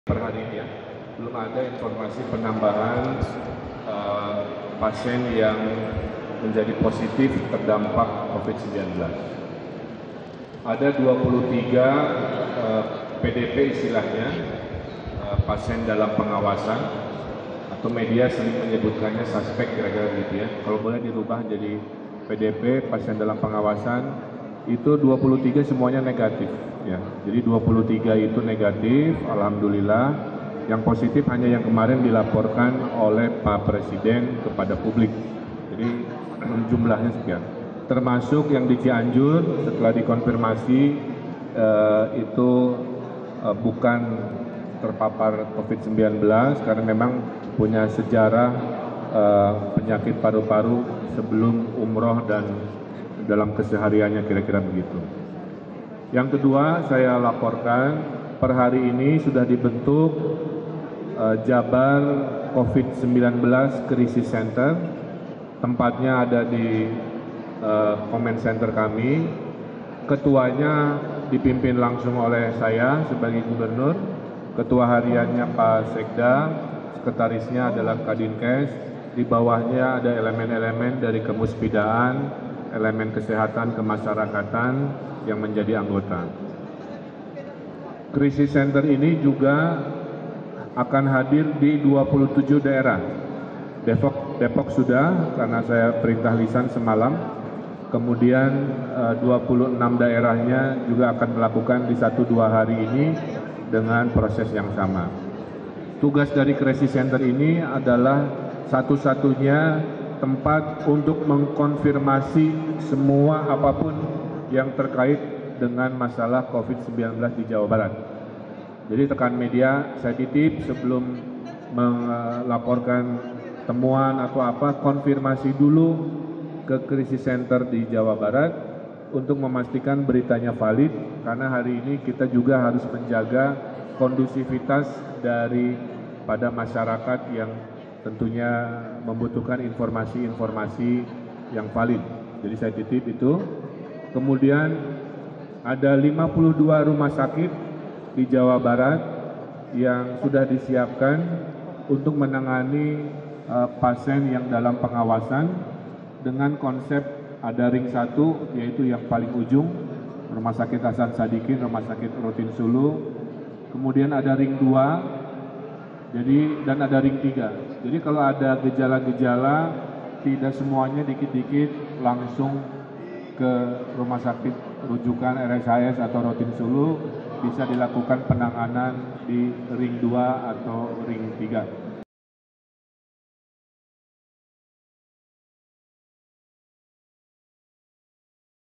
Per hari ini ya, belum ada informasi penambahan pasien yang menjadi positif terdampak COVID-19. Ada 23 PDP istilahnya, pasien dalam pengawasan, atau media sering menyebutkannya suspek kira-kira gitu ya. Kalau boleh dirubah jadi PDP, pasien dalam pengawasan, itu 23 semuanya negatif ya. Jadi 23 itu negatif, alhamdulillah. Yang positif hanya yang kemarin dilaporkan oleh Pak Presiden kepada publik. Jadi jumlahnya sekian. Termasuk yang di Cianjur setelah dikonfirmasi itu bukan terpapar COVID-19 karena memang punya sejarah penyakit paru-paru sebelum umroh dan dalam kesehariannya kira-kira begitu. Yang kedua, saya laporkan per hari ini sudah dibentuk Jabar COVID-19 Crisis Center. Tempatnya ada di Command Center kami. Ketuanya dipimpin langsung oleh saya sebagai gubernur. Ketua hariannya Pak Sekda, sekretarisnya adalah Kadinkes. Di bawahnya ada elemen-elemen dari kemuspidaan, elemen kesehatan kemasyarakatan yang menjadi anggota. Krisis Center ini juga akan hadir di 27 daerah. Depok sudah, karena saya perintah lisan semalam. Kemudian 26 daerahnya juga akan melakukan di 1-2 hari ini dengan proses yang sama. Tugas dari Krisis Center ini adalah satu-satunya tempat untuk mengkonfirmasi semua apapun yang terkait dengan masalah COVID-19 di Jawa Barat. Jadi rekan media, saya titip sebelum melaporkan temuan atau apa, konfirmasi dulu ke Krisis Center di Jawa Barat untuk memastikan beritanya valid, karena hari ini kita juga harus menjaga kondusivitas pada masyarakat yang tentunya membutuhkan informasi-informasi yang valid. Jadi saya titip itu. Kemudian ada 52 rumah sakit di Jawa Barat yang sudah disiapkan untuk menangani pasien yang dalam pengawasan dengan konsep ada ring 1, yaitu yang paling ujung, Rumah Sakit Hasan Sadikin, Rumah Sakit Rutin Sulu. Kemudian ada ring 2, dan ada ring 3. Jadi kalau ada gejala-gejala, tidak semuanya dikit-dikit langsung ke rumah sakit rujukan RSHS atau Rutin Sulu, bisa dilakukan penanganan di ring 2 atau ring 3.